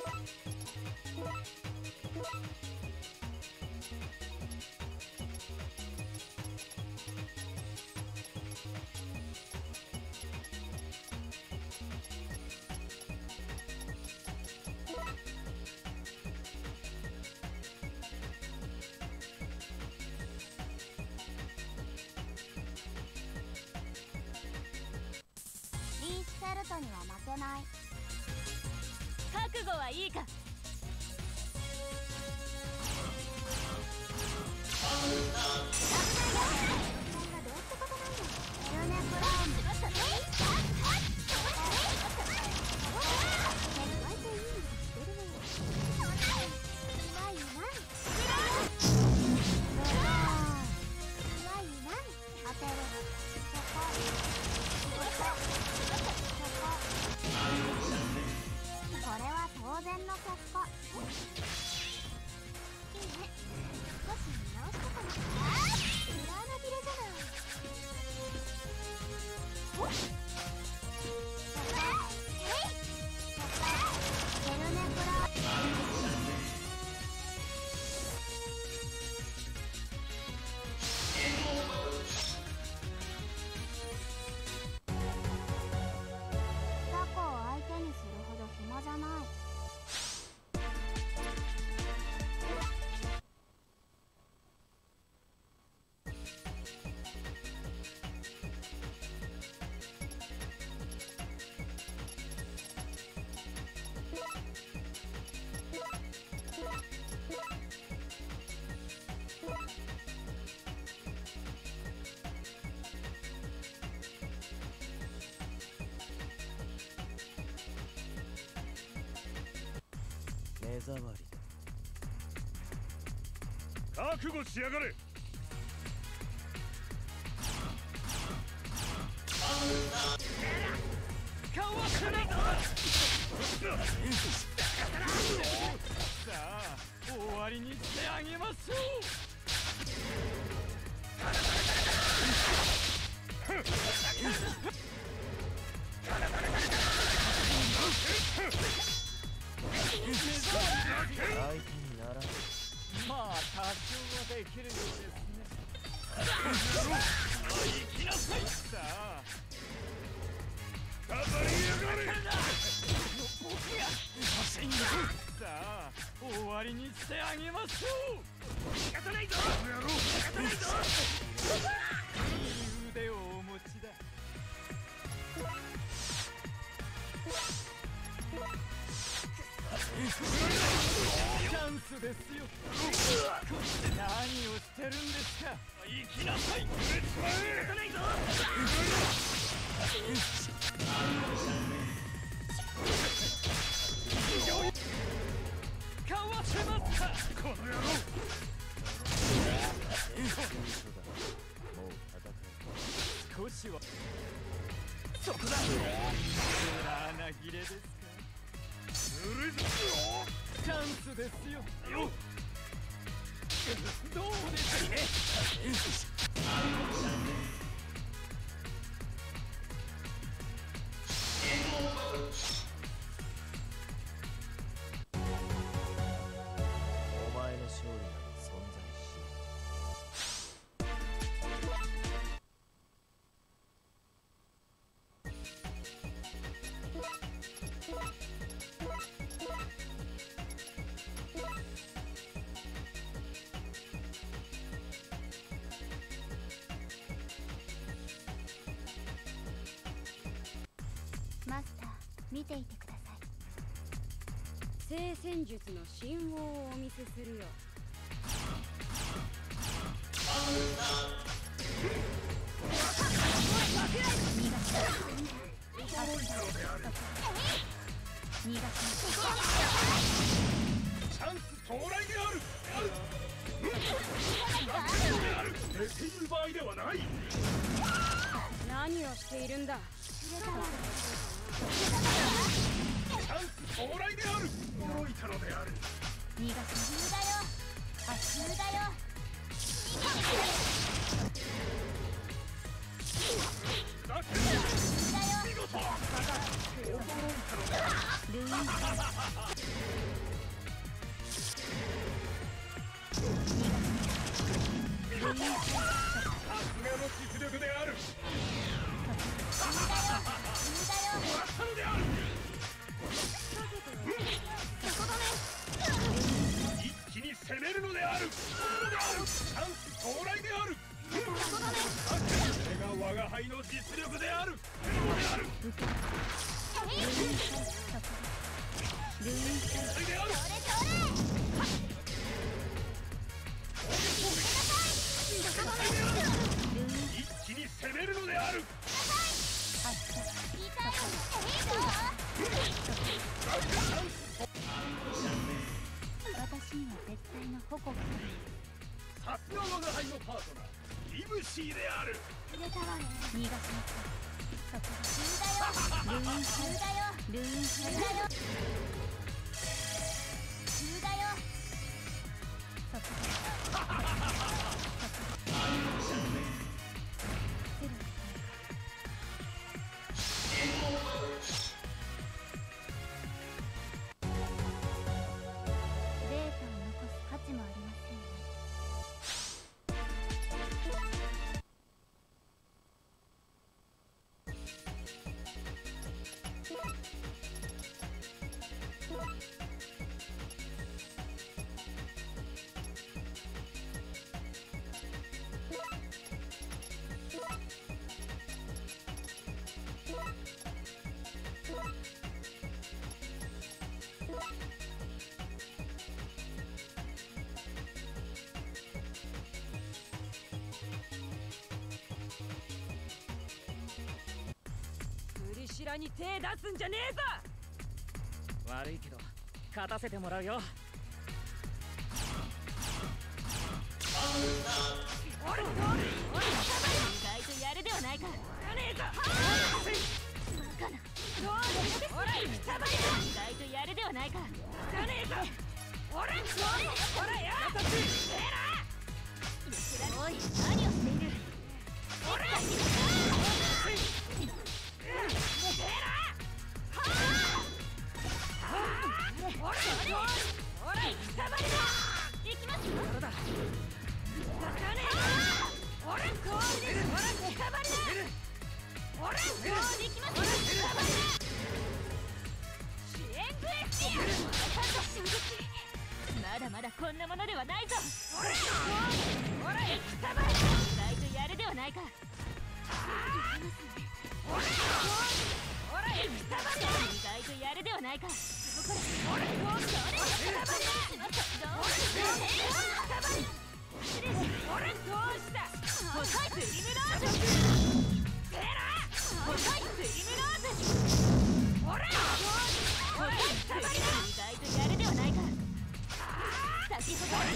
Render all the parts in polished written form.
リースケルトには負けない。 覚悟はいいか。 これは当然の結果。いいね。少し見直したかな。裏穴切れじゃない。ゲルネクラタコを相手にするほど暇じゃない。 目障りだ。 覚悟しやがれ。 かわせな。さあ終わりにしてあげましょう。 相手にならない。 まあ多少はできるようですね。行きなさい。さあ飾りやがれ。 僕が欲しいんだ。さあ終わりにしてあげましょう。仕方ないぞ。 この野郎。 仕方ないぞ。いい腕をお持ちだ。チャンスですよ。何をしてるんですか。行きなさい。仕方ないぞ。かわせますか。 この野郎。 もう戦少しはそこだ。裏穴切れですか。 ずるいぞ。 チャンスですよ。どうですね。 お前の勝利など存在しない。 マスター、見ていてください。 聖戦術の神話をお見せするよ。 チャンス到来である。寝ている場合ではない。 何をしているんだ。 チャンス到来である。驚いたのである。 逃がすだよ。足だよ。 だけ見事。驚いたのである。 ルイン力である。 死んだよ。 終わったのである。 そこだね。 一気に攻めるのである。チャンス到来である。 そこだね。 これが我が輩の実力である。それである。一気に攻めるのである。 私には絶対の矛がさすが我が輩のパートナー、イブシーである。 入れたわね。 逃がしなさい。 死んだよ。死んだよ。 ルーン死んだよ。死んだよ。 データを残す価値もありませんね。 クリシラに手出すんじゃねえぞ。悪いけど勝たせてもらうよ。おれおれおれ、意外とやるではないか。やねえぞ。バカな。どうでおれ、くたばりだ。意外とやるではないか。やねえぞ。おれおれおれや。 おい、何をしている。 おれおれおれ、くたばりだ。 行きますよ。 だだ。おれこうで、おれくたばりだ。おれこうできますよ。くたばりだ。支援グエスティア。 衝撃。まだまだこんなものではないぞ。 おれおれ、くたばりだ。 意外とやるではないか。 おれおれ、くたばりだ。 意外とやるではないか。 おれこうで、くたばりだ。俺どうした。 細いプリムローズ。 テラ細いプリムローズ。 俺細いプリムローズ。意外とやるではないか。先ほど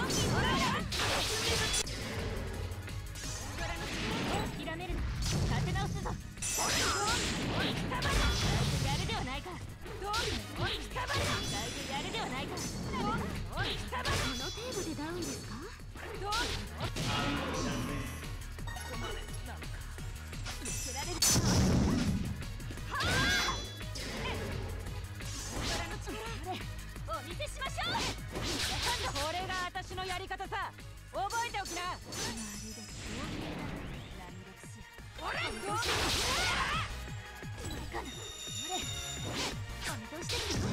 諦めるな。立て直すぞ。 おい、くたばりだ。 意外とやるではないか。 おい、くたばりだ。 意外とやるではないか。 おい、くたばりだ。 この程度でダウンですか。 ここまでなのか。 見せられる。 力の力お見せしましょう。 これが私のやり方さ。覚えておきな。 まるでそう見えたラミレクシア。 俺どうバカな。俺感動してるの。